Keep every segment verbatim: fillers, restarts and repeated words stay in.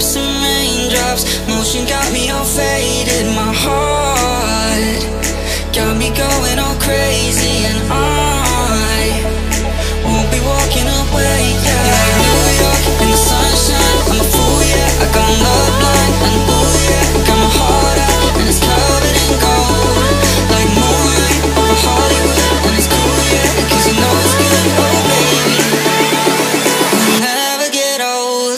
drips and raindrops. Motion got me all faded. My heart got me going all crazy, and I won't be walking away, yeah. Like New York in the sunshine, I'm a fool, yeah. I got love blind, and ooh, yeah. Got my heart out, and it's covered in gold. Like moonlight over Hollywood, and it's cool, yeah. Cause you know it's good, oh baby. We'll never get old.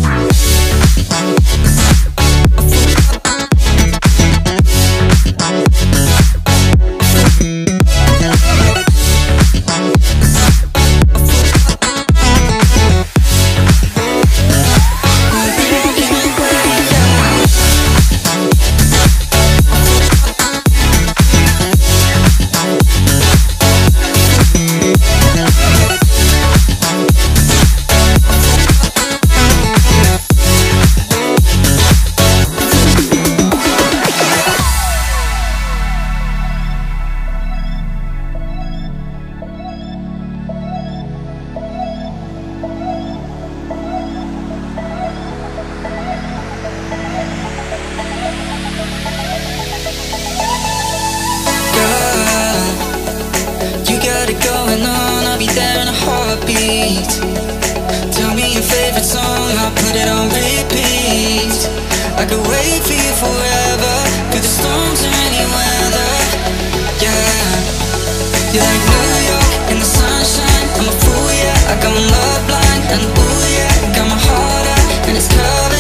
Tell me your favorite song, I'll put it on repeat. I could wait for you forever, through the storms or any weather. Yeah, you're like New York in the sunshine, I'm a fool, yeah. I got my love blind, and ooh, yeah. Got my heart out, and it's covered